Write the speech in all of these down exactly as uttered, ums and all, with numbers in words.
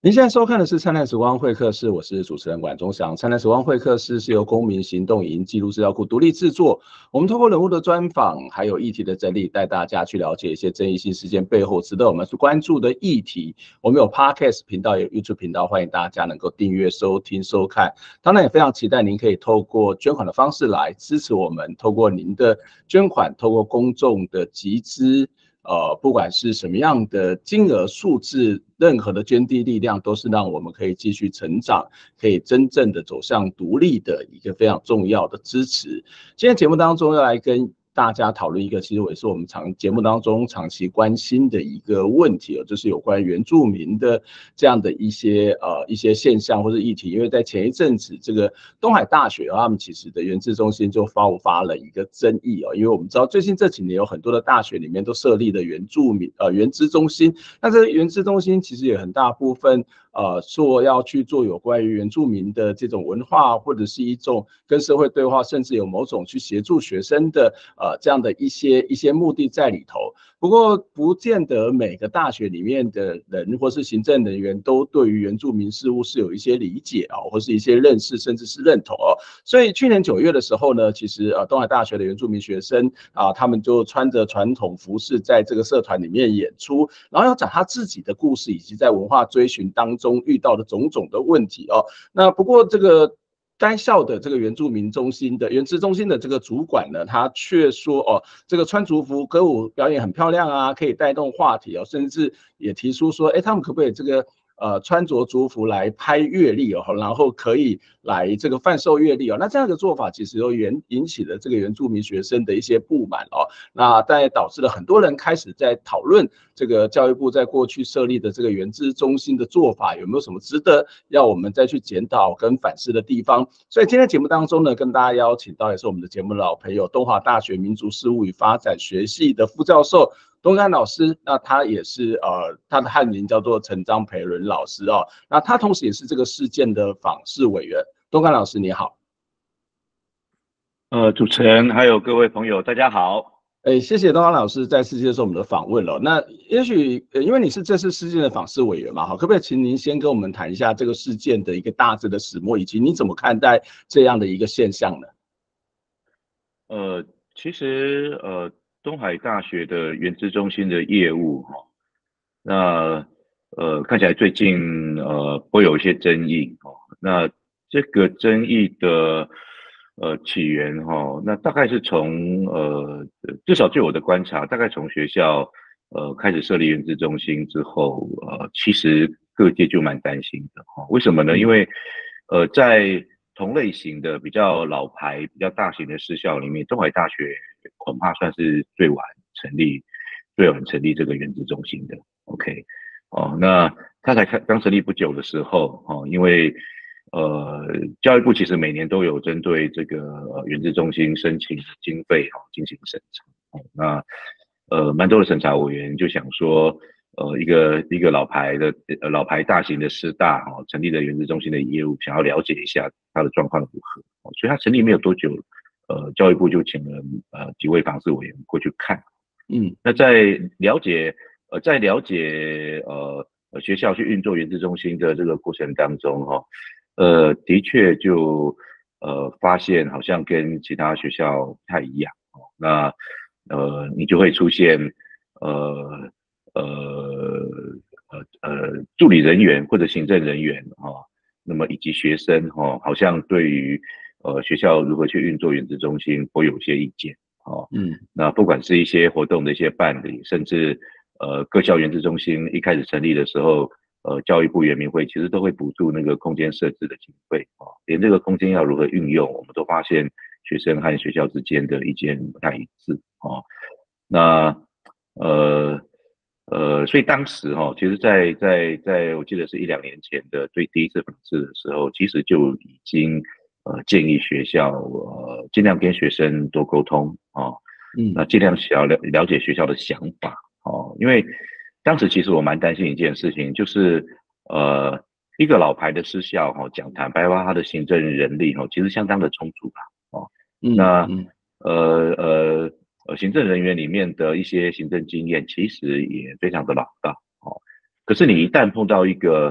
您现在收看的是《灿烂时光会客室》，我是主持人管中祥。《灿烂时光会客室》是由公民行动影音记录资料库独立制作，我们透过人物的专访，还有议题的整理，带大家去了解一些争议性事件背后值得我们去关注的议题。我们有 Podcast 频道，也有 YouTube 频道，欢迎大家能够订阅、收听、收看。当然，也非常期待您可以透过捐款的方式来支持我们，透过您的捐款，透过公众的集资。呃，不管是什么样的金额数字，任何的捐递力量都是让我们可以继续成长，可以真正的走向独立的一个非常重要的支持。今天节目当中要来跟大家讨论一个，其实也是我们长节目当中长期关心的一个问题，就是有关原住民的这样的一些呃一些现象或者议题。因为在前一阵子，这个东海大学他们其实的原资中心就爆发了一个争议哦，因为我们知道最近这几年有很多的大学里面都设立了原住民呃原资中心，那这个原资中心其实也很大部分。呃，做要去做有关于原住民的这种文化，或者是一种跟社会对话，甚至有某种去协助学生的呃这样的一些一些目的在里头。不过，不见得每个大学里面的人或是行政人员都对于原住民事务是有一些理解啊、哦，或是一些认识，甚至是认同哦。所以去年九月的时候呢，其实呃东海大学的原住民学生啊、呃，他们就穿着传统服饰在这个社团里面演出，然后要讲他自己的故事，以及在文化追寻当中。中遇到的种种的问题哦，那不过这个该校的这个原住民中心的原资中心的这个主管呢，他却说哦，这个穿族服歌舞表演很漂亮啊，可以带动话题哦，甚至也提出说，哎，他们可不可以这个呃穿着族服来拍月历哦，然后可以来这个贩售月历哦，那这样的做法其实又引引起了这个原住民学生的一些不满哦，那但也导致了很多人开始在讨论这个教育部在过去设立的这个原资中心的做法有没有什么值得要我们再去检讨跟反思的地方。所以今天节目当中呢，跟大家邀请到也是我们的节目老朋友，东华大学民族事务与发展学系的副教授东干老师，那他也是呃，他的汉名叫做陈章培伦老师哦，那他同时也是这个事件的访视委员。东干老师你好。 呃，主持人还有各位朋友，大家好。 哎，谢谢东方老师再次接受我们的访问了。那也许，呃，因为你是这次事件的访视委员嘛，好，可不可以请您先跟我们谈一下这个事件的一个大致的始末，以及你怎么看待这样的一个现象呢？ 呃，其实呃，东海大学的原资中心的业务哈、哦，那呃看起来最近呃会有一些争议哦。那这个争议的呃起源哈、哦，那大概是从呃至少据我的观察，大概从学校呃开始设立原资中心之后，呃其实各界就蛮担心的哈、哦。为什么呢？因为呃在同类型的比较老牌、比较大型的私校里面，东海大学恐怕算是最晚成立、最晚成立这个原子中心的。OK， 哦，那他才刚成立不久的时候，哦，因为呃，教育部其实每年都有针对这个呃原子中心申请经费哈、哦、进行审查。哦，那呃，蛮多的审查委员就想说。呃，一个一个老牌的呃老牌大型的师大哈、哦，成立了原子中心的业务，想要了解一下它的状况如何、哦，所以它成立没有多久，呃，教育部就请了呃几位访视委员过去看， 嗯， 那在了解呃在了解呃学校去运作原子中心的这个过程当中哈、哦，呃，的确就呃发现好像跟其他学校不太一样哦，那呃你就会出现呃。呃呃呃助理人员或者行政人员哈、哦，那么以及学生哈、哦，好像对于呃学校如何去运作原子中心会有一些意见哦。 嗯， 那不管是一些活动的一些办理，甚至呃各校原子中心一开始成立的时候，呃教育部原民会其实都会补助那个空间设置的经费哦，连这个空间要如何运用，我们都发现学生和学校之间的意见不太一致哦。那呃。呃，所以当时哈、哦，其实在，在在在我记得是一两年前的对第一次访视的时候，其实就已经呃建议学校呃尽量跟学生多沟通哦， 嗯， 那尽量想要了了解学校的想法哦，因为当时其实我蛮担心一件事情，就是呃一个老牌的私校哈、哦，讲坦白话，它的行政人力哦其实相当的充足啦哦， 嗯， 那嗯， 呃呃。呃，行政人员里面的一些行政经验其实也非常的老道哦。可是你一旦碰到一个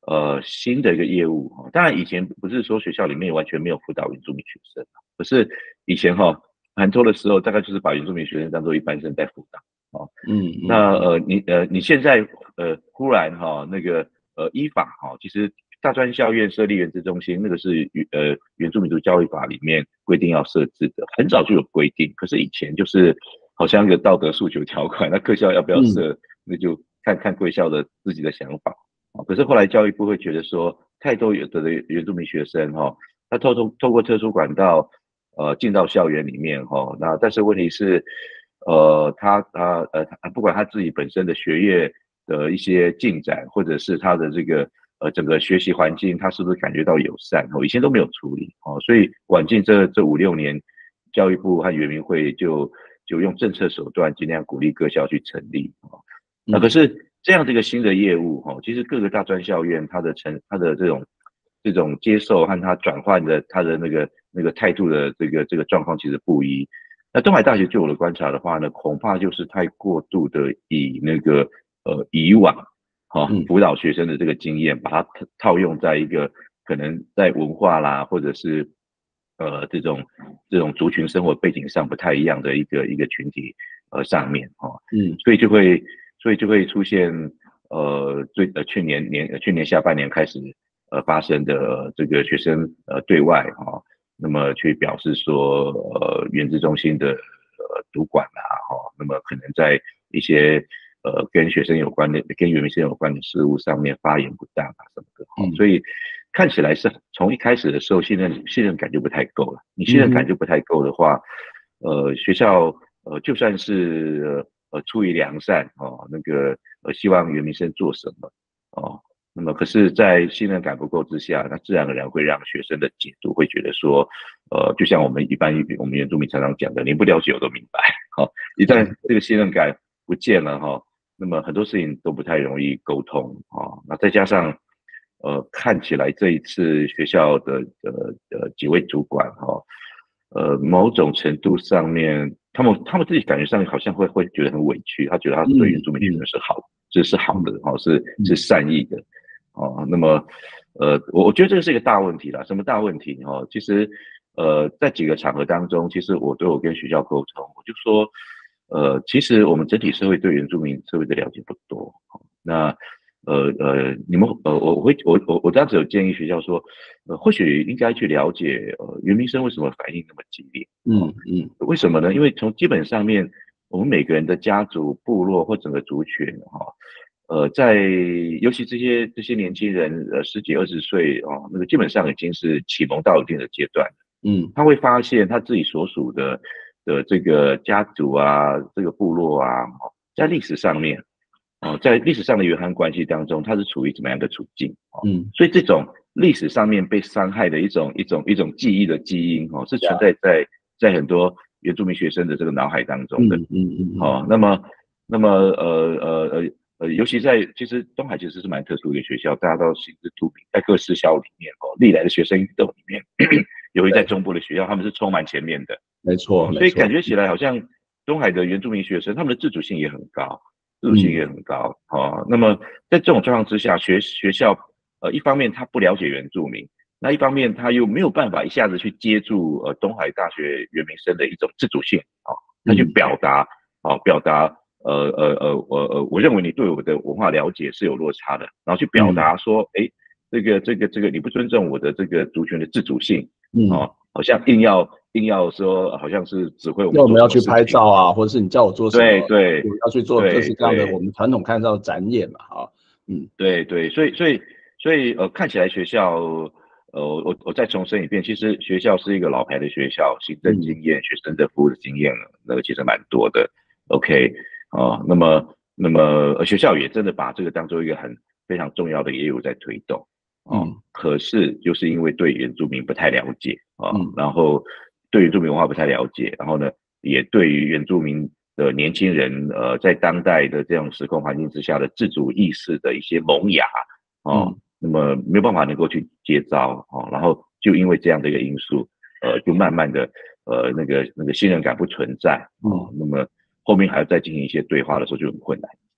呃新的一个业务哈。当然以前不是说学校里面完全没有辅导原住民学生，可是以前哈很多的时候大概就是把原住民学生当做一般生在辅导。哦， 嗯嗯那呃你呃你现在呃忽然哈那个呃依法哈，其实大专校院设立原资中心，那个是呃原住民族教育法里面规定要设置的，很早就有规定。可是以前就是好像一个道德诉求条款，那各校要不要嗯设，那就看看贵校的自己的想法。可是后来教育部会觉得说，太多有的原住民学生哈，他透透透过特殊管道呃进到校园里面哈，那但是问题是。呃，他他呃，不管他自己本身的学业的一些进展，或者是他的这个呃整个学习环境，他是不是感觉到友善？哦，以前都没有处理哦，所以晚近这这五六年，教育部和原民会就就用政策手段尽量鼓励各校去成立哦。那可是这样的一个新的业务哈，其实各个大专校院它的成它的这种这种接受和它转换的它的那个那个态度的这个这个状况其实不一。那东海大学就我的观察的话呢，恐怕就是太过度的以那个呃以往哈、哦、辅导学生的这个经验，把它套用在一个可能在文化啦，或者是呃这种这种族群生活背景上不太一样的一个一个群体呃上面哦， 嗯， 所以就会所以就会出现呃最呃去年年呃去年下半年开始呃发生的、呃、这个学生呃对外哈。哦那么去表示说，呃，原子中心的呃主管啊，哈、哦，那么可能在一些呃跟学生有关的、跟原民生有关的事务上面发言不当啊什么的，哈、哦，所以看起来是从一开始的时候信任信任感就不太够了。你信任感就不太够的话，呃，学校呃就算是呃出于良善哦，那个呃希望原民生做什么哦。那么，可是，在信任感不够之下，那自然而然会让学生的解读会觉得说，呃，就像我们一般我们原住民常常讲的，你不了解我都明白。好、哦，一旦这个信任感不见了哈、哦，那么很多事情都不太容易沟通啊、哦。那再加上，呃，看起来这一次学校的呃呃几位主管哈、哦，呃，某种程度上面，他们他们自己感觉上好像会会觉得很委屈，他觉得他对原住民学生是好，这是好的哈、哦，是是善意的。哦，那么，呃，我我觉得这个是一个大问题啦。什么大问题？哦，其实，呃，在几个场合当中，其实我都有跟学校沟通，我就说，呃，其实我们整体社会对原住民社会的了解不多。那，呃呃，你们呃，我会我我我当时有建议学校说，呃，或许应该去了解，呃，原民生为什么反应那么激烈？ 嗯嗯， 为什么呢？因为从基本上面，我们每个人的家族、部落或整个族群，哈、哦。呃，在尤其这些这些年轻人，呃，十几二十岁哦，那个基本上已经是启蒙到一定的阶段， 嗯， 他会发现他自己所属的的这个家族啊，这个部落啊，在历史上面，哦，在历史上的原汉关系当中，他是处于怎么样的处境？哦， 嗯， 所以这种历史上面被伤害的一种一种一种记忆的基因，哦，是存在在在很多原住民学生的这个脑海当中的， 嗯嗯嗯， 哦，那么那么呃呃呃。呃，尤其在其实东海其实是蛮特殊的一个学校，大家都心知肚明，在各私校里面哦，历来的学生运动里面，尤其在中部的学校，他们是充满前面的， 没错， 所以感觉觉起来好像东海的原住民学生，他们的自主性也很高，自主性嗯也很高哦。那么在这种状况之下，学学校呃一方面他不了解原住民，那一方面他又没有办法一下子去接住呃东海大学原民生的一种自主性啊、哦，他去表达啊、哦、表达。呃呃呃我呃我认为你对我的文化了解是有落差的，然后去表达说，哎、嗯，这个这个这个你不尊重我的这个族群的自主性， 嗯， 哦，好像硬要硬要说，好像是指挥我们要我做们要去拍什么事情， 照啊，或者是你叫我做什么， 对对我要去做各式各样的对对我们传统看到的展演嘛，哈，嗯对对，所以所以所以呃看起来学校，呃我我再重申一遍，其实学校是一个老牌的学校，行政嗯经验、学生的服务的经验，那个其实蛮多的。OK，哦，那么那么呃学校也真的把这个当做一个很非常重要的业务在推动，哦， 嗯可是就是因为对原住民不太了解啊、哦嗯然后对原住民文化不太了解，然后呢，也对于原住民的年轻人，呃，在当代的这种时空环境之下的自主意识的一些萌芽，哦， 嗯那么没有办法能够去接招，哦，然后就因为这样的一个因素，呃，就慢慢的，呃，那个那个信任感不存在，哦， 嗯。 那么后面还要再进行一些对话的时候就很困难。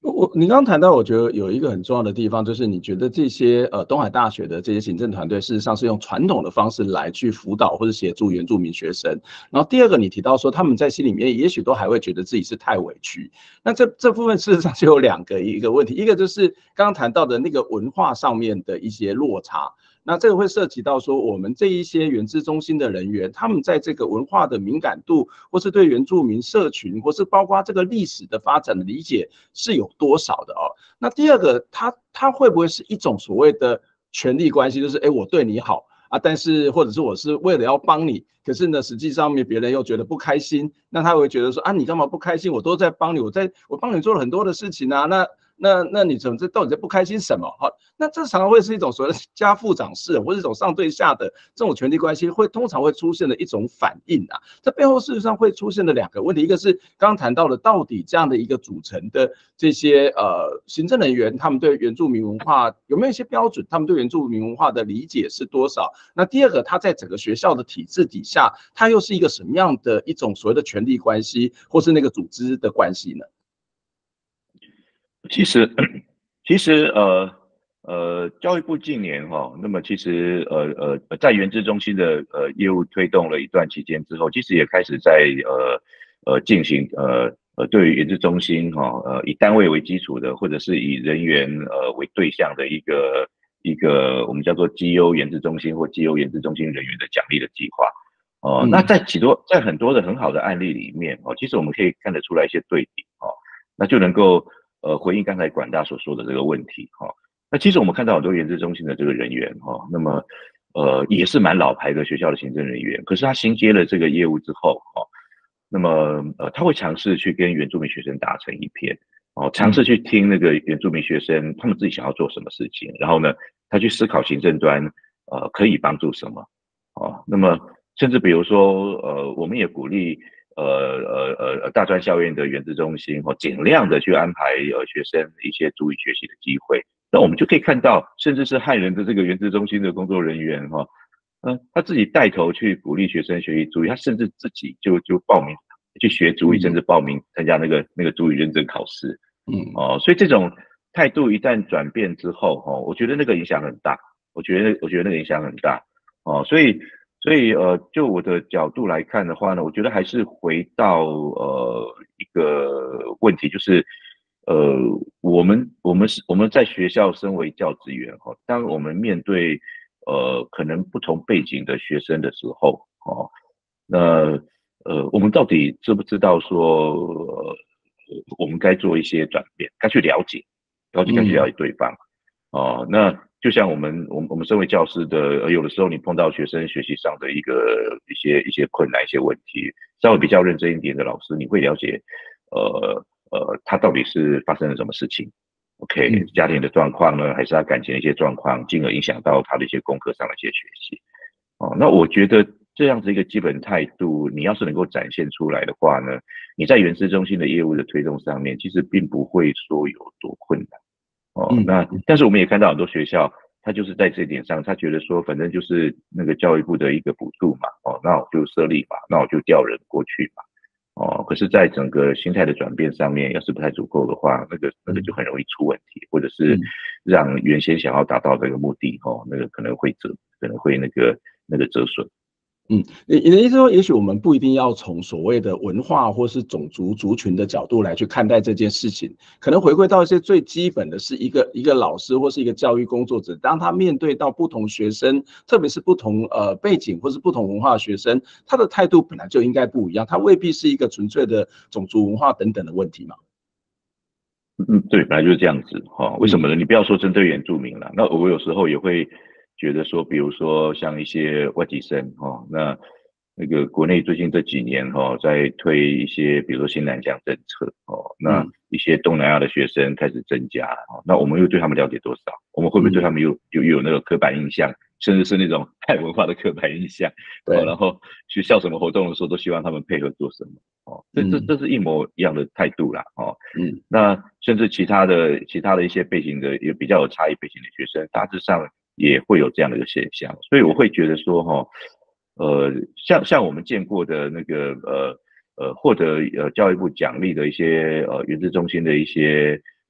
我你刚刚谈到，我觉得有一个很重要的地方，就是你觉得这些呃东海大学的这些行政团队，事实上是用传统的方式来去辅导或者协助原住民学生。然后第二个，你提到说他们在心里面也许都还会觉得自己是太委屈。那这这部分事实上就有两个一个问题，一个就是刚刚谈到的那个文化上面的一些落差。那这个会涉及到说，我们这一些原资中心的人员，他们在这个文化的敏感度，或是对原住民社群，或是包括这个历史的发展的理解是有多少的哦？那第二个，他他会不会是一种所谓的权力关系，就是哎，我对你好啊，但是或者是我是为了要帮你，可是呢，实际上面别人又觉得不开心，那他会觉得说啊，你干嘛不开心？我都在帮你，我在我帮你做了很多的事情啊，那。那那你怎么这到底在不开心什么？好，那这常常会是一种所谓的家父长式，或者一种上对下的这种权力关系，会通常会出现的一种反应啊。这背后事实上会出现的两个问题，一个是刚刚谈到的，到底这样的一个组成的这些呃行政人员，他们对原住民文化有没有一些标准？他们对原住民文化的理解是多少？那第二个，他在整个学校的体制底下，他又是一个什么样的一种所谓的权力关系，或是那个组织的关系呢？ 其实，其实呃呃，教育部近年哈、哦，那么其实呃呃，在原资中心的呃业务推动了一段期间之后，其实也开始在呃呃进行呃呃对于原资中心哈、哦、呃以单位为基础的，或者是以人员呃为对象的一个一个我们叫做绩优原资中心或绩优原资中心人员的奖励的计划。哦、呃，那嗯在许多在很多的很好的案例里面哦，其实我们可以看得出来一些对比哦，那就能够。呃，回应刚才管大所说的这个问题哈、哦，那其实我们看到很多原资中心的这个人员哈、哦，那么呃也是蛮老牌的学校的行政人员，可是他新接了这个业务之后哈、哦，那么呃他会尝试去跟原住民学生打成一片哦，尝试去听那个原住民学生他们自己想要做什么事情，然后呢，他去思考行政端呃可以帮助什么哦，那么甚至比如说呃我们也鼓励。呃呃呃呃，大专校院的原子中心或尽量的去安排呃学生一些足语学习的机会，那我们就可以看到，甚至是汉人的这个原子中心的工作人员哈，嗯、呃，他自己带头去鼓励学生学习足语，他甚至自己就就报名去学足语，甚至报名参加那个那个足语认证考试， 嗯哦，所以这种态度一旦转变之后，哦，我觉得那个影响很大，我觉得我觉得那个影响很大，哦，所以。所以呃，就我的角度来看的话呢，我觉得还是回到呃一个问题，就是呃我们我们是我们在学校身为教职员哈、哦，当我们面对呃可能不同背景的学生的时候，哦，那呃我们到底知不知道说，呃、我们该做一些转变，该去了解，了解该去了嗯解对方。哦，那就像我们我们我们身为教师的，呃，有的时候你碰到学生学习上的一个一些一些困难、一些问题，稍微比较认真一点的老师，你会了解，呃呃，他到底是发生了什么事情？OK， 嗯家庭的状况呢，还是他感情的一些状况，进而影响到他的一些功课上的一些学习。哦，那我觉得这样子一个基本态度，你要是能够展现出来的话呢，你在原资中心的业务的推动上面，其实并不会说有多困难。哦， 嗯那但是我们也看到很多学校，他就是在这一点上，他觉得说，反正就是那个教育部的一个补助嘛，哦，那我就设立嘛，那我就调人过去嘛，哦，可是，在整个心态的转变上面，要是不太足够的话，那个那个就很容易出问题，或者是嗯。 让原先想要达到这个目的，哦，那个可能会折，可能会那个那个折损。 嗯，你你的意思说，也许我们不一定要从所谓的文化或是种族族群的角度来去看待这件事情，可能回归到一些最基本的是一个一个老师或是一个教育工作者，当他面对到不同学生，特别是不同呃背景或是不同文化的学生，他的态度本来就应该不一样，他未必是一个纯粹的种族文化等等的问题嘛。 嗯，对，本来就是这样子哈、哦。为什么嗯呢？你不要说针对原住民了，那我有时候也会觉得说，比如说像一些外籍生哈、哦，那那个国内最近这几年哈、哦，在推一些，比如说新南向政策哦，那嗯一些东南亚的学生开始增加哦，那我们又对他们了解多少？我们会不会对他嗯， 们有有有那个刻板印象，甚至是那种汉文化的刻板印象？哦，然对， 后学校什么活动的时候都希望他们配合做什么？哦，这这嗯这是一模一样的态度啦，哦。 嗯那甚至其他的其他的一些背景的也比较有差异背景的学生，大致上也会有这样的一个现象，所以我会觉得说哈，呃，像像我们见过的那个呃呃获得呃教育部奖励的一些呃原子中心的一些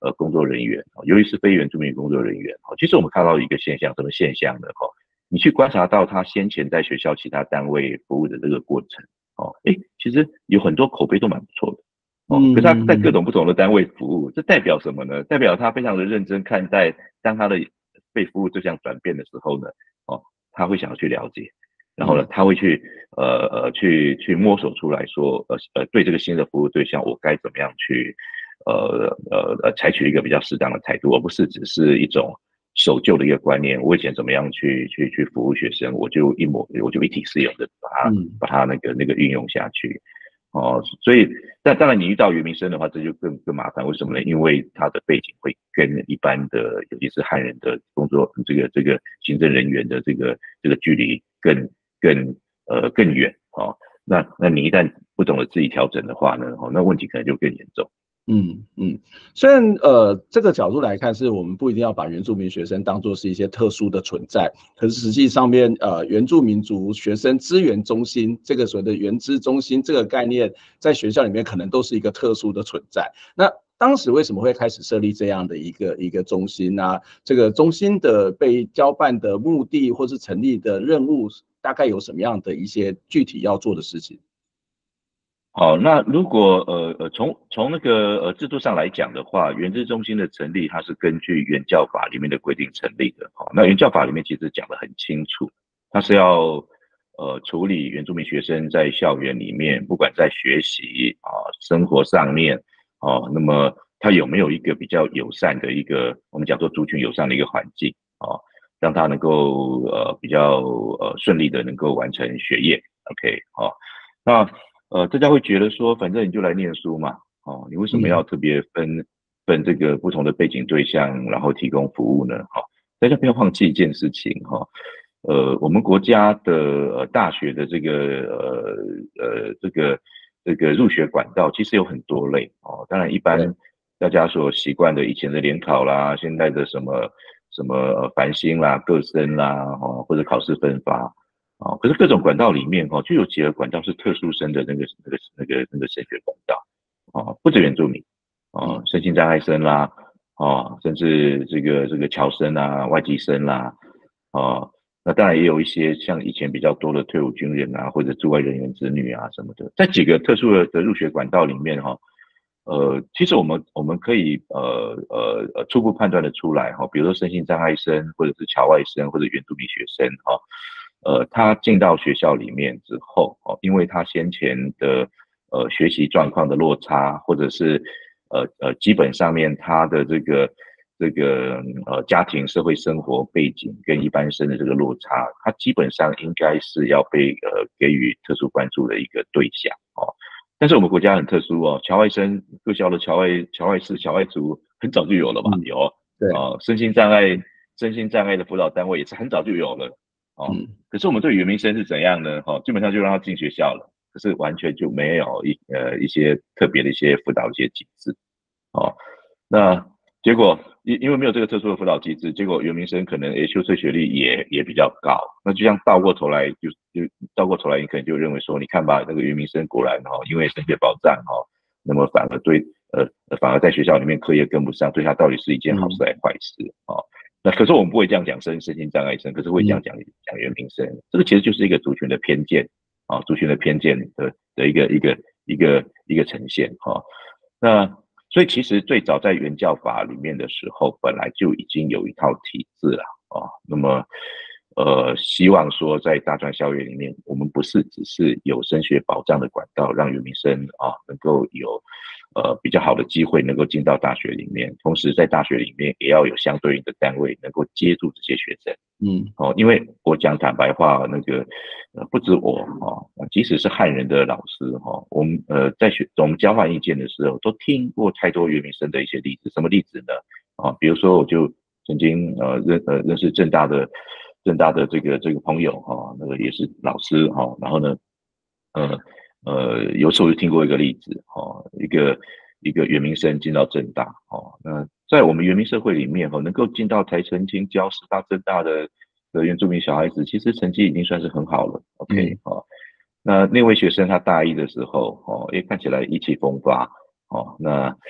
呃工作人员，尤其是非原住民工作人员，其实我们看到一个现象，什么现象呢？哈，你去观察到他先前在学校其他单位服务的这个过程，哦，哎，其实有很多口碑都蛮不错的。哦，可是他在各种不同的单位服务，这代表什么呢？代表他非常的认真看待，当他的被服务对象转变的时候呢，哦，他会想要去了解，然后呢，他会去呃呃去去摸索出来说，呃呃，对这个新的服务对象，我该怎么样去呃呃呃采取一个比较适当的态度，而不是只是一种守旧的一个观念。我以前怎么样去去去服务学生，我就一模我就一体适用的把它、嗯、把它那个那个运用下去。哦，所以，但当然你遇到原民生的话，这就更更麻烦。为什么呢？因为他的背景会跟一般的，尤其是汉人的工作，这个这个行政人员的这个这个距离更更呃更远哦。那那你一旦不懂得自己调整的话呢，哦，那问题可能就更严重。 嗯嗯，虽然呃这个角度来看，是我们不一定要把原住民学生当作是一些特殊的存在，可是实际上面呃原住民族学生资源中心这个所谓的原资中心这个概念，在学校里面可能都是一个特殊的存在。那当时为什么会开始设立这样的一个一个中心呢？这个中心的被交办的目的或是成立的任务，大概有什么样的一些具体要做的事情？ 好，那如果呃呃从从那个呃制度上来讲的话，原资中心的成立，它是根据原教法里面的规定成立的。好，那原教法里面其实讲得很清楚，它是要呃处理原住民学生在校园里面，不管在学习啊、生活上面哦、那么他有没有一个比较友善的一个我们讲说族群友善的一个环境啊、让他能够呃比较呃顺利的能够完成学业。OK， 好、那呃，大家会觉得说，反正你就来念书嘛，哦，你为什么要特别分分这个不同的背景对象，然后提供服务呢？哈、大家不要忘记一件事情哈、呃，我们国家的呃大学的这个呃呃这个这个入学管道其实有很多类哦，当然一般大家所习惯的以前的联考啦，现在的什么什么呃繁星啦、各生啦，哦，或者考试分发。哦，可是各种管道里面哦，就有几个管道是特殊生的那个那个那个那个升学管道，哦，不止原住民，哦，身心障碍生啦，哦，甚至这个这个侨生啊、外籍生啦，哦，那当然也有一些像以前比较多的退伍军人啊，或者驻外人员子女啊什么的，在几个特殊的的入学管道里面哈、哦，呃，其实我们我们可以呃呃呃初步判断的出来哈、哦，比如说身心障碍生，或者是侨外生，或者原住民学生哈。哦呃，他进到学校里面之后，哦，因为他先前的呃学习状况的落差，或者是呃呃基本上面他的这个这个呃家庭社会生活背景跟一般生的这个落差，他基本上应该是要被呃给予特殊关注的一个对象哦。但是我们国家很特殊哦，侨外生各校的侨外侨外师、侨外族很早就有了嘛， 嗯、 有对， 哦，身心障碍身心障碍的辅导单位也是很早就有了。哦， 嗯。 可是我们对原民生是怎样呢？哦，基本上就让他进学校了，可是完全就没有一呃一些特别的一些辅导一些机制。哦，那结果因因为没有这个特殊的辅导机制，结果原民生可能诶休退学历也也比较高。那就像倒过头来就就倒过头来，你可能就认为说，你看吧，那个原民生果然哦，因为升学保障哦，那么反而对呃反而在学校里面课业跟不上，对他到底是一件好事还是坏事？哦。那可是我们不会这样讲身身心障碍生，可是会这样讲讲原民生，这个其实就是一个族群的偏见啊，族群的偏见的的一个一个一个一个呈现哈。那所以其实最早在原教法里面的时候，本来就已经有一套体制了啊。那么呃，希望说在大专校园里面，我们不是只是有升学保障的管道，让原民生啊能够有呃比较好的机会能够进到大学里面，同时在大学里面也要有相对应的单位能够接住这些学生。嗯，哦，因为我讲坦白话，那个呃不止我哦，即使是汉人的老师哈、哦，我们呃在学我们交换意见的时候，都听过太多原民生的一些例子。什么例子呢？啊、哦，比如说我就曾经呃认呃认识政大的政大的这个这个朋友哈、哦，那个也是老师哈、哦，然后呢，呃呃有时候就听过一个例子哈、哦，一个一个原民生进到政大哦，那在我们原民社会里面哈、哦，能够进到台城清交师大政大的的原住民小孩子，其实成绩已经算是很好了。OK 哦，那那位学生他大一的时候哦，也看起来意气风发哦，那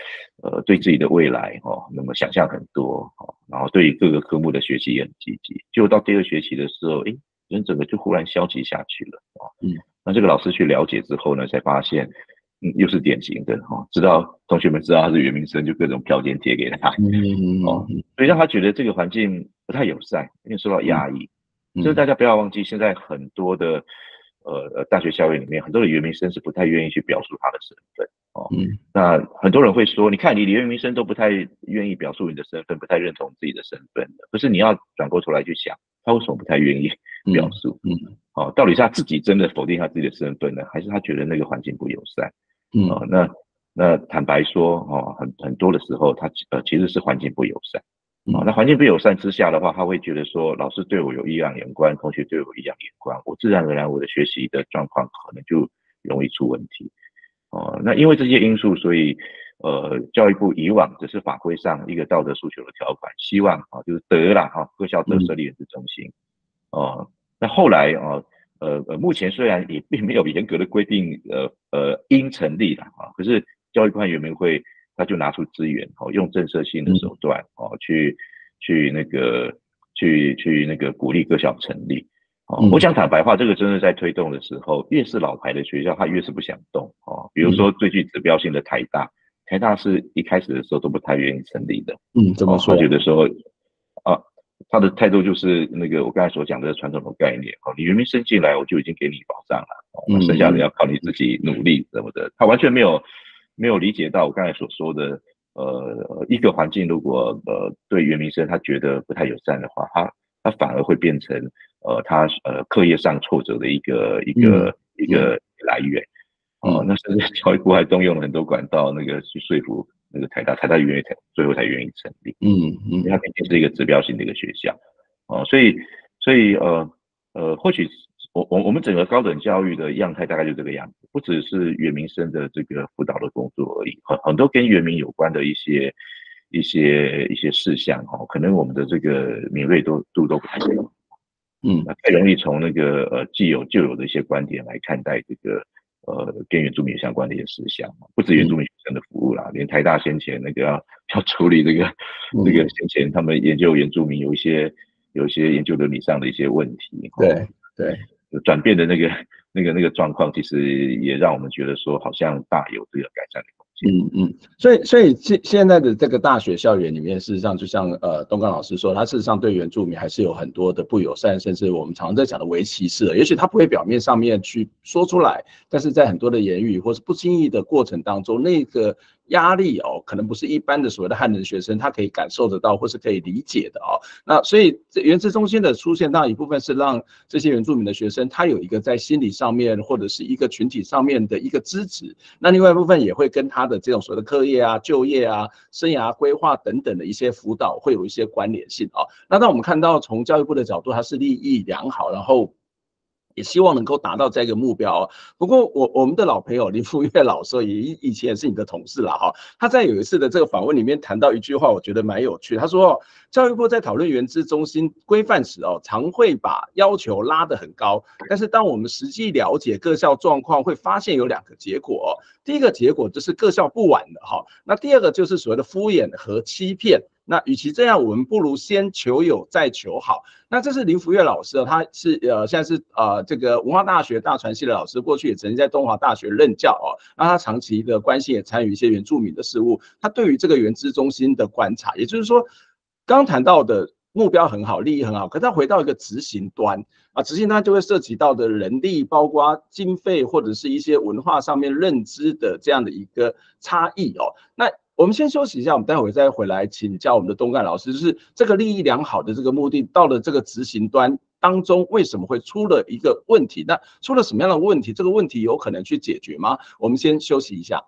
呃对自己的未来哦，那么想象很多哦，然后对于各个科目的学习也很积极。结果到第二学期的时候，诶，人整个就忽然消极下去了哦。嗯，那这个老师去了解之后呢，才发现。嗯，又是典型的哦，知道同学们知道他是原民生，就各种票件贴给他，哦，所以让他觉得这个环境不太友善，因为受到压抑。所以大家不要忘记，现在很多的呃大学校园里面，很多的原民生是不太愿意去表述他的身份哦。嗯，那很多人会说，你看你连原民生都不太愿意表述你的身份，不太认同自己的身份的，可是你要转过头来去想，他为什么不太愿意表述？嗯，嗯哦，到底是他自己真的否定他自己的身份呢，还是他觉得那个环境不友善？嗯，哦，那那坦白说，哦，很很多的时候，他呃其实是环境不友善，哦，那环境不友善之下的话，他会觉得说，老师对我有异样眼光，同学对我异样眼光，我自然而然我的学习的状况可能就容易出问题，哦，那因为这些因素，所以呃，教育部以往只是法规上一个道德诉求的条款，希望啊，就是得啦哈，各校得设立原子中心，哦，那后来啊。呃呃，目前虽然也并没有严格的规定，呃呃应成立啦啊，可是教育部和原民会他就拿出资源哦，用政策性的手段哦，去去那个去去那个鼓励各校成立哦。我讲坦白话，这个真的在推动的时候，越是老牌的学校，他越是不想动哦。比如说最具指标性的台大，台大是一开始的时候都不太愿意成立的， 嗯，怎么说？ 他觉得说啊。他的态度就是那个我刚才所讲的传统的概念哦，你原民生进来我就已经给你保障了，哦，剩下的要靠你自己努力什么的，他完全没有没有理解到我刚才所说的，呃，一个环境如果呃对原民生他觉得不太友善的话，他他反而会变成呃他呃课业上挫折的一个一个、嗯、一个来源，哦，那甚至教育部还动用了很多管道那个去说服。那个台大，台大愿意才最后才愿意成立，嗯嗯，因为它毕竟是一个指标性的一个学校，哦，所以所以呃呃，或许我我我们整个高等教育的样态大概就这个样子，不只是原民生的这个辅导的工作而已，很很多跟原民有关的一些一些一些事项哦，可能我们的这个敏锐度度都不太够，嗯，太容易从那个呃既有旧有的一些观点来看待这个。呃，跟原住民相关的一些事项，不止原住民学生的服务啦，嗯、连台大先前那个要要处理这个、嗯、这个先前他们研究原住民有一些有一些研究伦理上的一些问题， 对对， 转变的那个那个那个状况，其实也让我们觉得说好像大有这个改善的空间。 嗯嗯，所以所以现现在的这个大学校园里面，事实上就像呃东刚老师说，他事实上对原住民还是有很多的不友善，甚至我们常常在讲的微歧视。也许他不会表面上面去说出来，但是在很多的言语或是不经意的过程当中，那个压力哦，可能不是一般的所谓的汉人学生他可以感受得到或是可以理解的哦。那所以原子中心的出现，当然一部分是让这些原住民的学生他有一个在心理上面或者是一个群体上面的一个支持，那另外一部分也会跟他的这种所谓的课业啊、就业啊、生涯规划等等的一些辅导会有一些关联性哦。那当我们看到从教育部的角度，它是立意良好，然后也希望能够达到这个目标、哦。不过我我们的老朋友林福岳老师也以前也是你的同事啦哈，他在有一次的这个访问里面谈到一句话，我觉得蛮有趣。他说，教育部在讨论原资中心规范时哦，常会把要求拉得很高，但是当我们实际了解各校状况，会发现有两个结果、哦。第一个结果就是各校不完的哈，那第二个就是所谓的敷衍和欺骗。那与其这样，我们不如先求有再求好。那这是林福岳老师、哦，他是呃现在是呃这个文化大学大传系的老师，过去也曾经在东华大学任教哦。那他长期的关心也参与一些原住民的事务，他对于这个原资中心的观察，也就是说，刚谈到的目标很好，利益很好，可是他回到一个执行端啊，执行端就会涉及到的人力，包括经费或者是一些文化上面认知的这样的一个差异哦。那我们先休息一下，我们待会再回来请教我们的东干老师，就是这个利益良好的这个目的，到了这个执行端当中，为什么会出了一个问题？那出了什么样的问题？这个问题有可能去解决吗？我们先休息一下。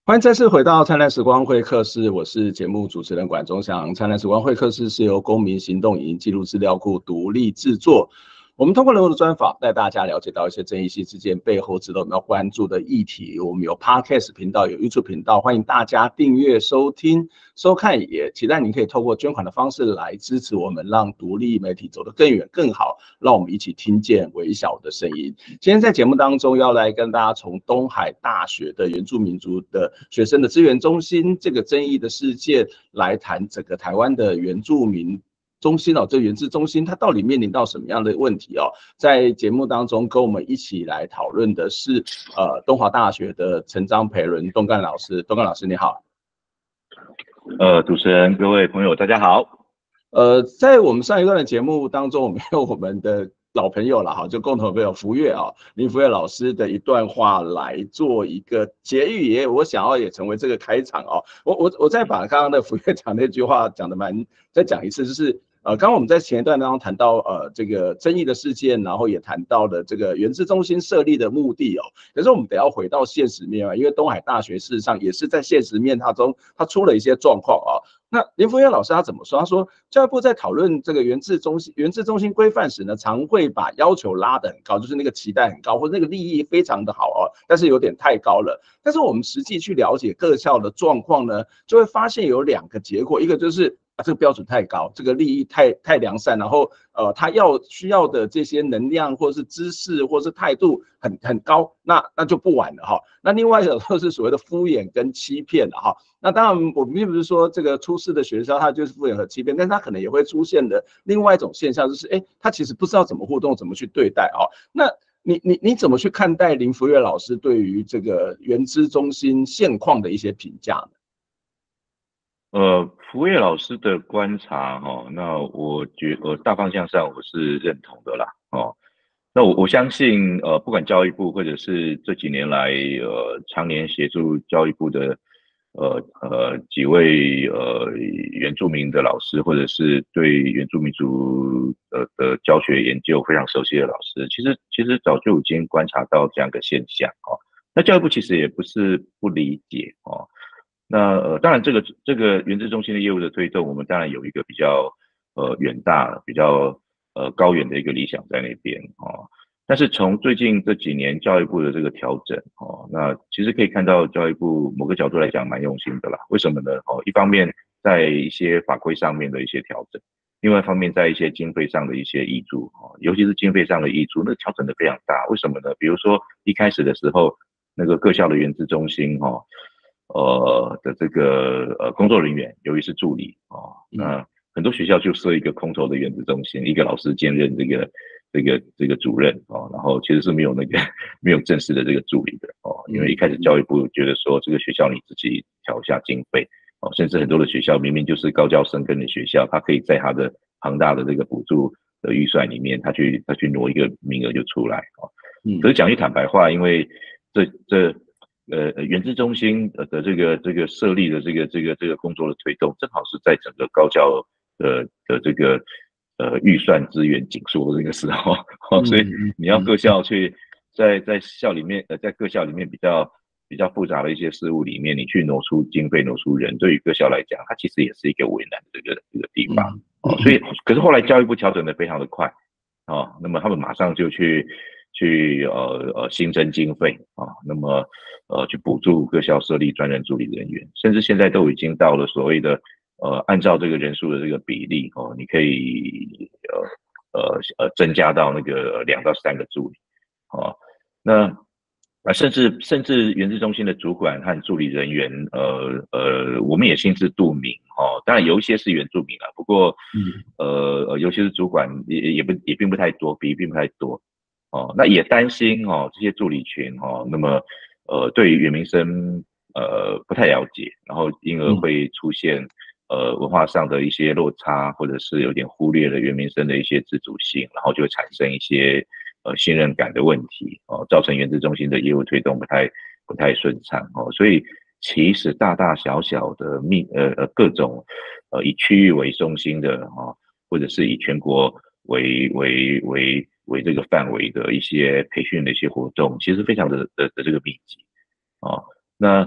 欢迎再次回到灿烂时光会客室，我是节目主持人管中祥。灿烂时光会客室是由公民行动影音记录资料库独立制作。我们通过人物的专访，带大家了解到一些争议性事件背后值得我们要关注的议题。我们有 Podcast 频道，有 YouTube 频道，欢迎大家订阅、收听、收看，也期待您可以透过捐款的方式来支持我们，让独立媒体走得更远、更好，让我们一起听见微小的声音。今天在节目当中，要来跟大家从东海大学的原住民族的学生的资源中心这个争议的事件来谈整个台湾的原住民中心哦，这原资中心它到底面临到什么样的问题哦？在节目当中跟我们一起来讨论的是，呃，东华大学的陈章培伦东干老师，东干老师你好。 呃，主持人各位朋友大家好。 呃，在我们上一段的节目当中，我们用我们的老朋友了哈，就共同朋友福月啊，林福月老师的一段话来做一个结语，也我想要也成为这个开场哦。我我我再把刚刚的福月讲那句话讲的蛮，再讲一次，就是。呃，刚刚我们在前一段当中谈到呃这个争议的事件，然后也谈到了这个原资中心设立的目的哦。可是我们得要回到现实面啊，因为东海大学事实上也是在现实面当中，它出了一些状况啊。那林福月老师他怎么说？他说教育部在讨论这个原资中心原资中心规范时呢，常会把要求拉得很高，就是那个期待很高，或者那个利益非常的好哦，但是有点太高了。但是我们实际去了解各校的状况呢，就会发现有两个结果，一个就是啊，这个标准太高，这个利益太太良善，然后呃，他要需要的这些能量或是知识或是态度很很高，那那就不玩了哈。那另外一种是所谓的敷衍跟欺骗了哈。那当然，我们并不是说这个出事的学校它就是敷衍和欺骗，但是它可能也会出现的另外一种现象，就是哎，他其实不知道怎么互动，怎么去对待啊。那你你你怎么去看待林福月老师对于这个原资中心现况的一些评价呢？ 呃，福月老师的观察哈、哦，那我觉呃大方向上我是认同的啦哦。那我我相信呃，不管教育部或者是这几年来呃常年协助教育部的呃呃几位呃原住民的老师，或者是对原住民族呃的教学研究非常熟悉的老师，其实其实早就已经观察到这样的现象哦。那教育部其实也不是不理解哦。那呃，当然，这个这个原资中心的业务的推动，我们当然有一个比较呃远大、比较呃高远的一个理想在那边哦。但是从最近这几年教育部的这个调整哦，那其实可以看到教育部某个角度来讲蛮用心的啦。为什么呢？哦，一方面在一些法规上面的一些调整，另外一方面在一些经费上的一些挹注哦，尤其是经费上的挹注，那调整的非常大。为什么呢？比如说一开始的时候，那个各校的原资中心哦。呃的这个呃工作人员，由于是助理哦，那很多学校就设一个空头的原子中心，一个老师兼任这个这个这个主任哦，然后其实是没有那个没有正式的这个助理的哦，因为一开始教育部觉得说这个学校你自己调一下经费哦，甚至很多的学校明明就是高教生根的学校，他可以在他的庞大的这个补助的预算里面，他去他去挪一个名额就出来哦，可是讲句坦白话，因为这这。呃，原资中心的这个这个设立的这个这个这个工作的推动，正好是在整个高教的的这个呃预算资源紧缩的这个时候，哦，所以你要各校去在在校里面呃在各校里面比较比较复杂的一些事务里面，你去挪出经费挪出人，对于各校来讲，它其实也是一个为难的这个这个地方哦。所以可是后来教育部调整的非常的快哦，那么他们马上就去。去呃呃新增经费啊，那么呃去补助各校设立专任助理人员，甚至现在都已经到了所谓的呃按照这个人数的这个比例哦，你可以呃呃呃增加到那个两到三个助理哦，那啊甚至甚至原资中心的主管和助理人员呃呃我们也心知肚明哦，当然有一些是原住民啦，不过呃呃尤其是主管也也不也并不太多，比例并不太多。哦，那也担心哦，这些助理群哦，那么呃，对于原民生呃不太了解，然后因而会出现呃文化上的一些落差，或者是有点忽略了原民生的一些自主性，然后就会产生一些呃信任感的问题哦，造成原资中心的业务推动不太不太顺畅哦，所以其实大大小小的密呃呃各种呃以区域为中心的哦，或者是以全国为为为为这个范围的一些培训的一些活动，其实非常的的的这个密集哦。那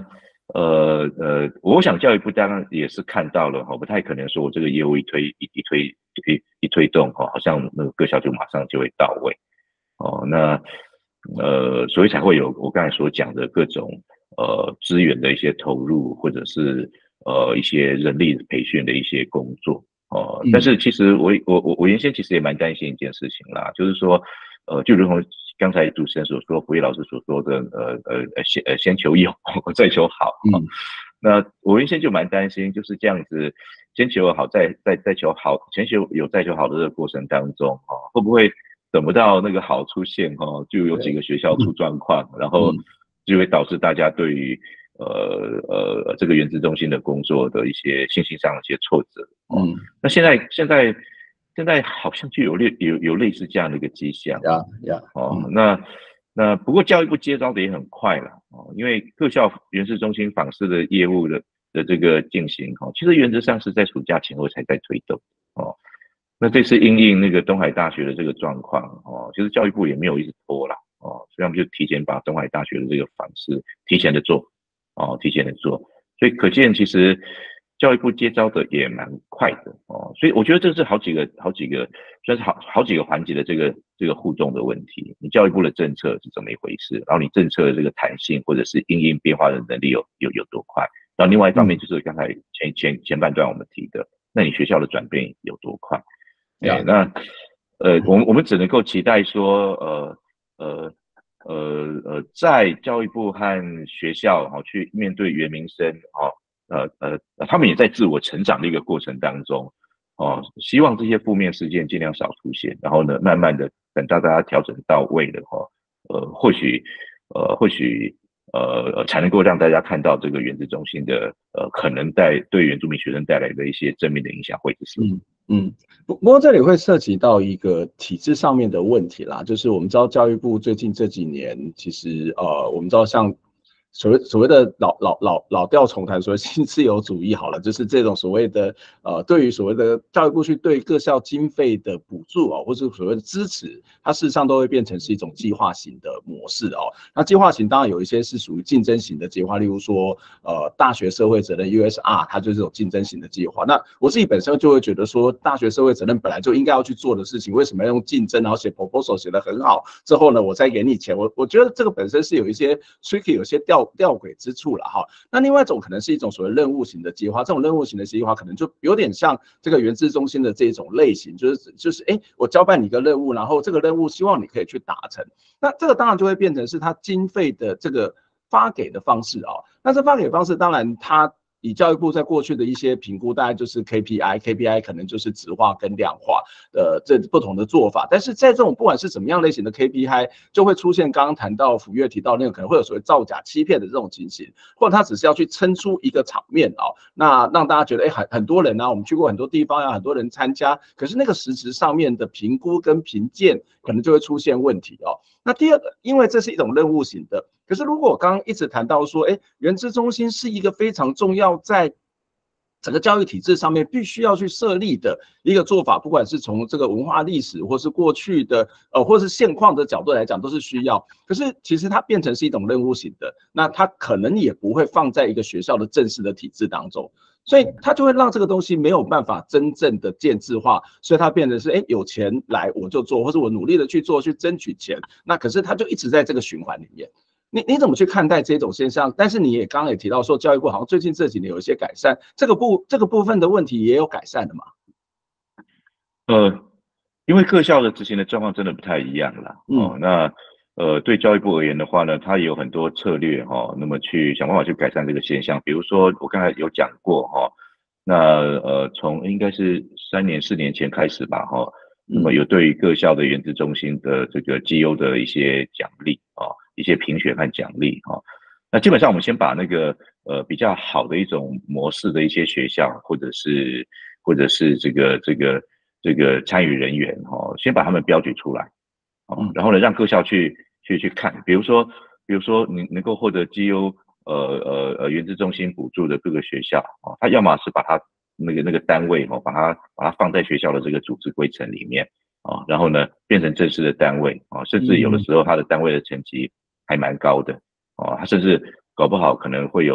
呃呃，我想教育部当然也是看到了哈，不太可能说我这个业务一推一一推一一推动哈，好像那个各校就马上就会到位哦。那呃，所以才会有我刚才所讲的各种呃资源的一些投入，或者是呃一些人力培训的一些工作哦。但是其实我我我我原先其实也蛮担心一件事情啦，就是说呃，就如同刚才主持人所说，胡毅老师所说的，呃呃呃，先呃先求有，再求好。嗯，那我原先就蛮担心，就是这样子，先求有好，再再再求好，先求有再求好的这个过程当中，哈、哦，会不会等不到那个好出现，哈、哦，就有几个学校出状况，然后就会导致大家对于呃呃这个原子中心的工作的一些信心上的一些挫折。哦、嗯，那现在现在。现在好像就有类有有类似这样的一个迹象，呀呀，哦，嗯、那那不过教育部接招的也很快了哦，因为各校原子中心访视的业务的的这个进行哦，其实原则上是在暑假前后才在推动哦。那这次因应那个东海大学的这个状况哦，其实教育部也没有一直拖啦哦，所以他们就提前把东海大学的这个访视提前的做哦，提前的做，所以可见其实。教育部接招的也蛮快的哦，所以我觉得这是好几个、好几个，算是好好几个环节的这个这个互动的问题。你教育部的政策是怎么一回事？然后你政策的这个弹性或者是因应变化的能力有有有多快？然后另外一方面就是刚才前前前半段我们提的，那你学校的转变有多快？哎、欸，那呃，我们我们只能够期待说，呃呃呃呃，在教育部和学校哈、哦、去面对原民生哈。哦呃呃，他们也在自我成长的一个过程当中，哦，希望这些负面事件尽量少出现，然后呢，慢慢的等到大家调整到位了哈，呃，或许呃或许呃才能够让大家看到这个原子中心的呃可能带对原住民学生带来的一些正面的影响会是什么？ 嗯嗯，不不过这里会涉及到一个体制上面的问题啦，就是我们知道教育部最近这几年其实呃我们知道像。所谓所谓的老老老老调重弹，所谓新自由主义好了，就是这种所谓的呃，对于所谓的教育部去对各校经费的补助哦，或是所谓的支持，它事实上都会变成是一种计划型的模式哦。那计划型当然有一些是属于竞争型的计划，例如说呃大学社会责任 U S R， 它就是这种竞争型的计划。那我自己本身就会觉得说，大学社会责任本来就应该要去做的事情，为什么要用竞争，然后写 proposal 写得很好之后呢，我再给你钱？我我觉得这个本身是有一些 tricky， 有些调。吊诡之处了哈，那另外一种可能是一种所谓任务型的计划，这种任务型的计划可能就有点像这个原子中心的这种类型，就是就是哎，我交办你一个任务，然后这个任务希望你可以去达成，那这个当然就会变成是它经费的这个发给的方式啊、哦，那这发给方式当然它。以教育部在过去的一些评估，大概就是 K P I，K P I 可能就是质化跟量化的这不同的做法。但是在这种不管是什么样类型的 K P I， 就会出现刚刚谈到辅月提到那个可能会有所谓造假欺骗的这种情形，或者他只是要去撑出一个场面哦，那让大家觉得哎很很多人啊，我们去过很多地方呀，很多人参加，可是那个实质上面的评估跟评鉴可能就会出现问题哦。那第二个，因为这是一种任务型的。可是，如果我刚刚一直谈到说，哎，原知中心是一个非常重要，在整个教育体制上面必须要去设立的一个做法，不管是从这个文化历史，或是过去的，呃，或是现况的角度来讲，都是需要。可是，其实它变成是一种任务型的，那它可能也不会放在一个学校的正式的体制当中。所以它就会让这个东西没有办法真正的建制化，所以它变成是，哎，有钱来我就做，或者我努力的去做，去争取钱。那可是它就一直在这个循环里面。你你怎么去看待这种现象？但是你也刚刚也提到说，教育部好像最近这几年有一些改善，这个部这个部分的问题也有改善的嘛？ 呃，因为各校的执行的状况真的不太一样啦。哦，嗯、那呃，对教育部而言的话呢，它也有很多策略哈、哦，那么去想办法去改善这个现象。比如说我刚才有讲过哈、哦，那呃，从应该是三年四年前开始吧哈、哦，那么有对于各校的原子中心的这个绩优的一些奖励啊。哦，一些评选和奖励哈、哦，那基本上我们先把那个呃比较好的一种模式的一些学校，或者是或者是这个这个这个参与人员哈、哦，先把他们标举出来，哦，然后呢让各校去去去看，比如说比如说你能够获得绩优呃呃呃原子中心补助的各个学校啊，它、哦、要么是把它那个那个单位哈、哦，把它把它放在学校的这个组织规程里面啊、哦，然后呢变成正式的单位啊、哦，甚至有的时候它的单位的成绩还蛮高的哦，他甚至搞不好可能会有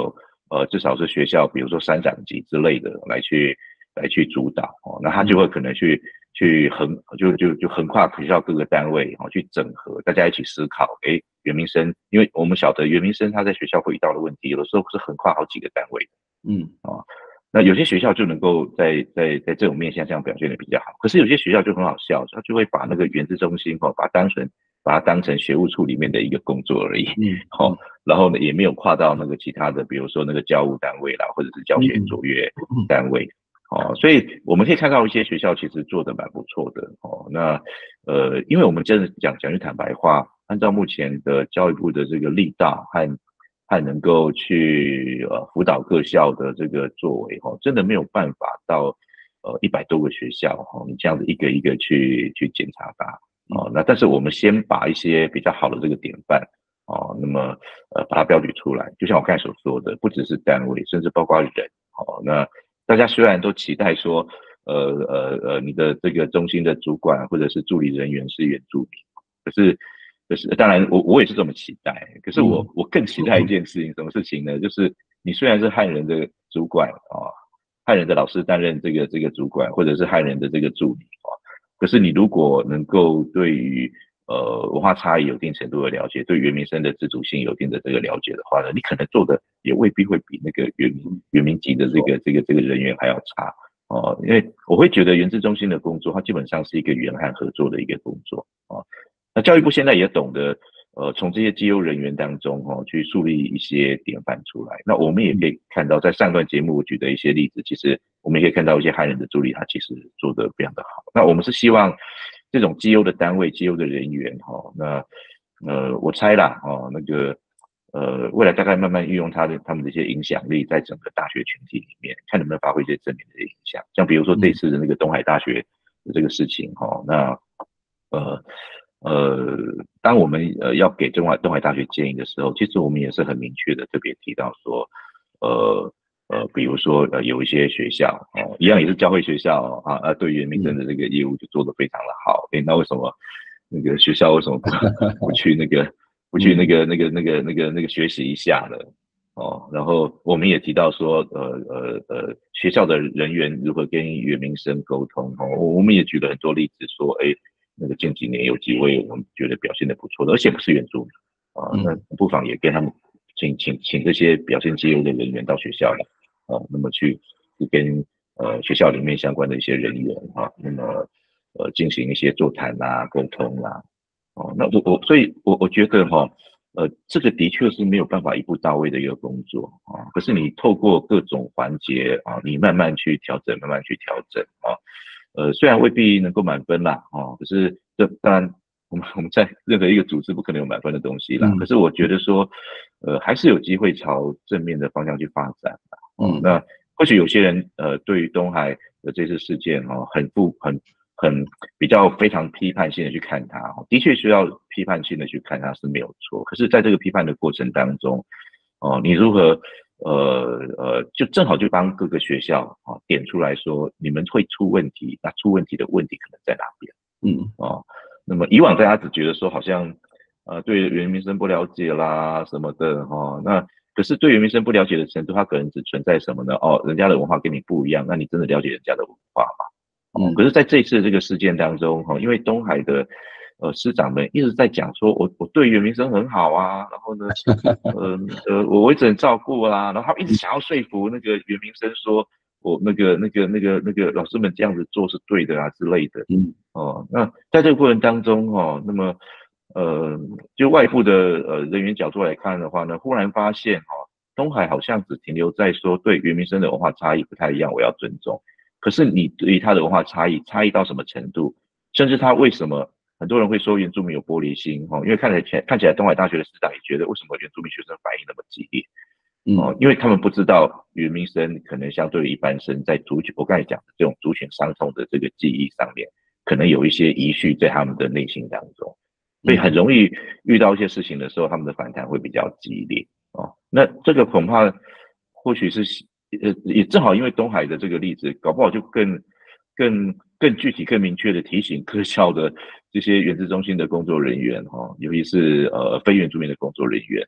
呃至少是学校，比如说三长级之类的来去来去主导哦，那他就会可能去。去横就就就横跨学校各个单位哦，去整合，大家一起思考。哎，原民生，因为我们晓得原民生他在学校会遇到的问题，有的时候是横跨好几个单位的，嗯啊、哦，那有些学校就能够在在在这种面向上表现的比较好，可是有些学校就很好笑，他就会把那个原子中心哦，把它当成把它当成学务处里面的一个工作而已，嗯，哦，然后呢也没有跨到那个其他的，比如说那个教务单位啦，或者是教学卓越单位。哦，所以我们可以看到一些学校其实做的蛮不错的哦。那呃，因为我们真的讲讲句坦白话，按照目前的教育部的这个力道和和能够去呃辅导各校的这个作为哈、哦，真的没有办法到呃一百多个学校哈、哦，你这样子一个一个去去检查它哦。那但是我们先把一些比较好的这个典范哦，那么呃把它标举出来，就像我刚才所说的，不只是单位，甚至包括人哦，那。大家虽然都期待说，呃呃呃，你的这个中心的主管或者是助理人员是原住民，可是，可是当然我我也是这么期待，可是我、嗯、我更期待一件事情，什么事情呢？就是你虽然是汉人的主管啊，汉人的老师担任这个这个主管，或者是汉人的这个助理啊，可是你如果能够对于呃文化差异有一定程度的了解，对原民生的自主性有一定的这个了解的话呢，你可能做的也未必会比那个原民原民级的这个这个这个人员还要差哦、呃，因为我会觉得原子中心的工作，它基本上是一个原汉合作的一个工作哦、呃。那教育部现在也懂得呃从这些绩优人员当中哦去树立一些典范出来。那我们也可以看到，在上段节目我举的一些例子，其实我们也可以看到一些汉人的助理，他其实做得非常的好。那我们是希望。这种绩优的单位、绩优的人员，哈、哦，那呃，我猜啦，哦，那个呃，未来大概慢慢运用他的他们的一些影响力，在整个大学群体里面，看能不能发挥一些正面的影响。像比如说这次的那个东海大学的这个事情，哈、哦，那呃呃，当我们呃要给东海东海大学建议的时候，其实我们也是很明确的特别提到说，呃。呃，比如说呃，有一些学校哦，一样也是教会学校啊，啊，对原民生的这个业务就做得非常的好。诶，那为什么那个学校为什么不不去那个不去那个那个那个那个那个学习一下呢？哦，然后我们也提到说，呃呃呃，学校的人员如何跟原民生沟通哦，我们也举了很多例子说，诶，那个近几年有几位我们觉得表现得不错的，而且不是原住民啊，那不妨也跟他们请请请这些表现绩优的人员到学校来。哦，那么去跟呃学校里面相关的一些人员啊，那么呃进行一些座谈啦、沟通啦，哦，那我我所以我我觉得哈、哦，呃，这个的确是没有办法一步到位的一个工作啊。可是你透过各种环节啊，你慢慢去调整，慢慢去调整啊，呃，虽然未必能够满分啦，哦，可是这当然。我们我们在任何一个组织不可能有满分的东西啦，嗯、可是我觉得说，呃，还是有机会朝正面的方向去发展啦。哦，嗯、那或许有些人呃，对于东海的这次事件哦，很不很很比较非常批判性的去看它，的确需要批判性的去看它是没有错。可是，在这个批判的过程当中，哦，你如何呃呃，就正好就帮各个学校啊、哦、点出来说，你们会出问题，那出问题的问题可能在哪边？嗯，哦。那么以往大家只觉得说好像，呃，对原民生不了解啦什么的哈、哦，那可是对原民生不了解的程度，它可能只存在什么呢？哦，人家的文化跟你不一样，那你真的了解人家的文化吗？哦，可是在这一次这个事件当中哈、哦，因为东海的呃师长们一直在讲说我我对原民生很好啊，然后呢，呃呃我我一直很照顾啦，然后他们一直想要说服那个原民生说。我那个、那个、那个、那个老师们这样子做是对的啊之类的，嗯，哦，那在这个过程当中哦，那么呃，就外部的呃人员角度来看的话呢，忽然发现哦，东海好像只停留在说对原民生的文化差异不太一样，我要尊重。可是你对于他的文化差异，差异到什么程度，甚至他为什么很多人会说原住民有玻璃心哦，因为看起来看起来东海大学的师长也觉得为什么原住民学生反应那么激烈。哦，因为他们不知道原民生可能相对于一般生在族群，我刚才讲的这种族群伤痛的这个记忆上面，可能有一些遗绪在他们的内心当中，所以很容易遇到一些事情的时候，他们的反弹会比较激烈哦。那这个恐怕或许是呃也正好因为东海的这个例子，搞不好就更更更具体、更明确的提醒各校的这些原子中心的工作人员哈、哦，尤其是呃非原住民的工作人员哦。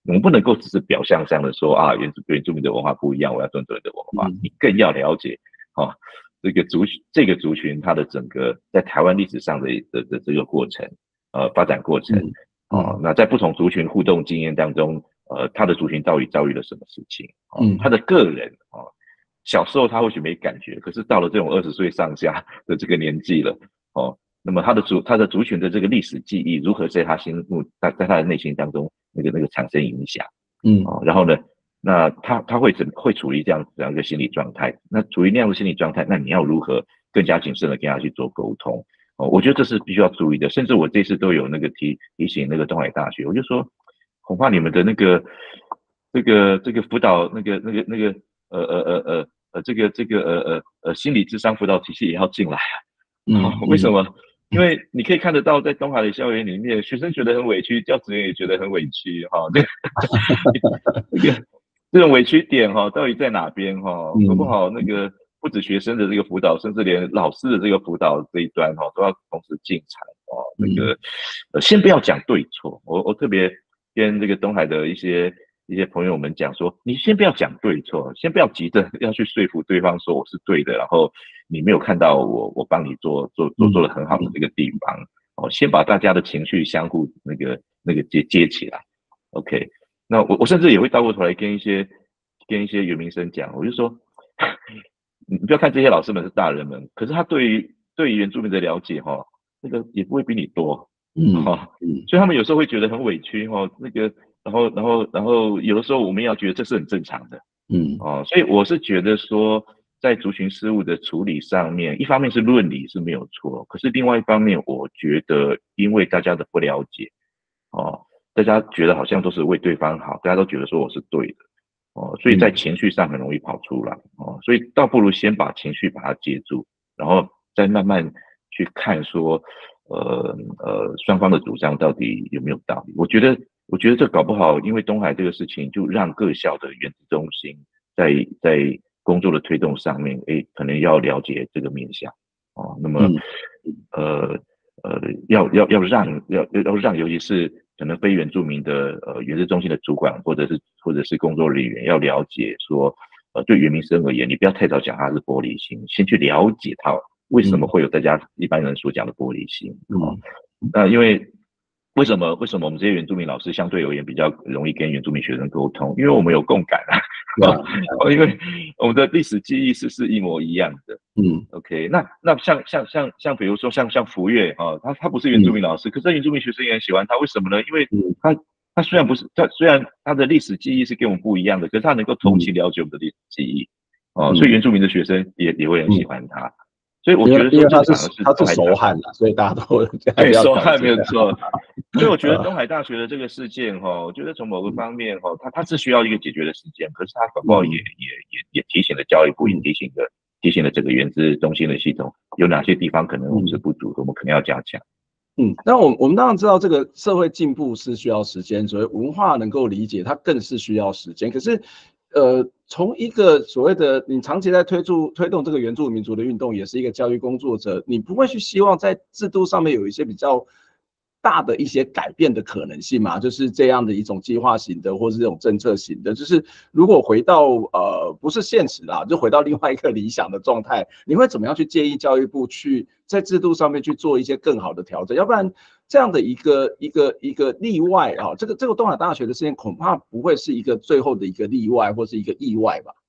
我们不能够只是表象上的说啊，原住原住民的文化不一样，我要尊重人的文化，你更要了解哦，这个族这个族群它的整个在台湾历史上的的的这个过程，呃，发展过程，哦，那在不同族群互动经验当中，呃，他的族群到底遭遇了什么事情？哦，他的个人哦，小时候他或许没感觉，可是到了这种二十岁上下的这个年纪了，哦。那么他的族他的族群的这个历史记忆如何在他心目在在他的内心当中那个那个产生影响，嗯，哦，然后呢，那他他会怎会处于这样这样一个心理状态？那处于那样的心理状态，那你要如何更加谨慎的跟他去做沟通？哦，我觉得这是必须要注意的。甚至我这次都有那个提提醒那个东海大学，我就说，恐怕你们的那个这个这个辅导那个那个那个呃呃呃呃呃这个这个呃呃呃心理咨商辅导体系也要进来啊。嗯，哦，为什么？因为你可以看得到，在东海的校园里面，学生觉得很委屈，教职员也觉得很委屈，哈、哦，这个这个这种委屈点哈、哦，到底在哪边哈、哦？搞不好那个不止学生的这个辅导，甚至连老师的这个辅导这一端哈、哦，都要同时进场哦。那个呃，先不要讲对错，我我特别跟这个东海的一些一些朋友们讲说，你先不要讲对错，先不要急着要去说服对方说我是对的，然后你没有看到我我帮你做做做做的很好的这个地方哦，先把大家的情绪相互那个那个接接起来 ，OK。那我我甚至也会倒过头来跟一些跟一些原民生讲，我就说，你不要看这些老师们是大人们，可是他对于对于原住民的了解哈、哦，那个也不会比你多，嗯，哈、哦，所以他们有时候会觉得很委屈哈、哦，那个。然后，然后，然后，有的时候我们要觉得这是很正常的，嗯，哦，所以我是觉得说，在族群事务的处理上面，一方面是论理是没有错，可是另外一方面，我觉得因为大家的不了解，哦，大家觉得好像都是为对方好，大家都觉得说我是对的，哦，所以在情绪上很容易跑出来，哦，所以倒不如先把情绪把它接住，然后再慢慢去看说，呃呃，双方的主张到底有没有道理？我觉得。我觉得这搞不好，因为东海这个事情，就让各校的原子中心在在工作的推动上面，哎，可能要了解这个面向哦。那么，嗯、呃呃，要要要让要要让，尤其是可能非原住民的呃原子中心的主管或者是或者是工作人员，要了解说，呃，对原民生而言，你不要太早讲他是玻璃心，先去了解他为什么会有大家一般人所讲的玻璃心哦。那、呃、因为。为什么？为什么我们这些原住民老师相对而言比较容易跟原住民学生沟通？因为我们有共感啊，哦，因为我们的历史记忆是是一模一样的。嗯 ，OK， 那那像像像像比如说像像福月啊，他他不是原住民老师，嗯、可是原住民学生也很喜欢他，为什么呢？因为他他虽然不是他虽然他的历史记忆是跟我们不一样的，可是他能够同情了解我们的历史记忆，哦、嗯，所以原住民的学生也也会很喜欢他。所以我觉得说，这反而是他是熟汉了，所以大家都对熟汉没有错。所以我觉得东海大学的这个事件哈，我觉得从某个方面哈，它它是需要一个解决的时间，可是它搞不好也也也也提醒了教育部，也提醒了提醒了整个原子中心的系统有哪些地方可能我们是不足的，我们可能要加强。 嗯，那我我们当然知道这个社会进步是需要时间，所以文化能够理解它更是需要时间。可是，呃，从一个所谓的你长期在推出推动这个原住民族的运动，也是一个教育工作者，你不会去希望在制度上面有一些比较大的一些改变的可能性嘛？就是这样的一种计划型的，或是这种政策型的，就是如果回到呃不是现实啦，就回到另外一个理想的状态，你会怎么样去建议教育部去在制度上面去做一些更好的调整？要不然这样的一个一个一个例外啊，这个这个东海大学的事情恐怕不会是一个最后的一个例外或是一个意外吧？